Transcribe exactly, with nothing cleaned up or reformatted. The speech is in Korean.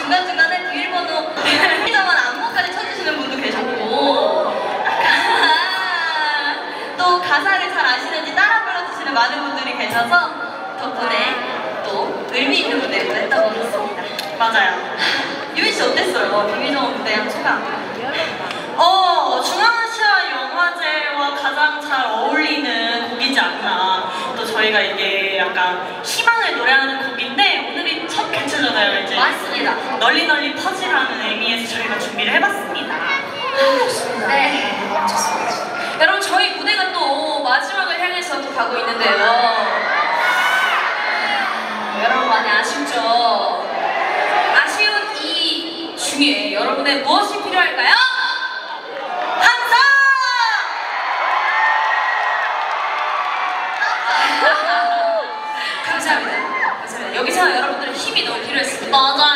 중간중간에 비밀번호 피자만 안무까지 쳐주시는 분도 계셨고 또 가사를 잘 아시는지 따라 불러주시는 많은 분들이 계셔서 덕분에 또 의미 있는 무대를 했다고 했습니다. 맞아요. 유빈 씨 어땠어요? 비밀정원 무대랑 소감? 어, 중앙아시아 영화제와 가장 잘 어울리는 곡이지 않나. 또 저희가 이게 약간 희망을 노래하는 곡인데 오늘이 첫 개최잖아요, 이제. 맞습니다. 널리 널리 퍼지라는 의미에서 저희가 준비를 해봤습니다. 좋습니다. 네, 좋습니다. 여러분 저희 무대가 또 마지막을 향해서 또 가고 있는데요. 여러분 많이 아쉽죠? 아쉬운 이 중에 여러분의 무엇이 필요할까요? 항상! 감사합니다. 감사합니다. 여기서 여러분들의 힘이 너무 필요했습니다. 맞아요.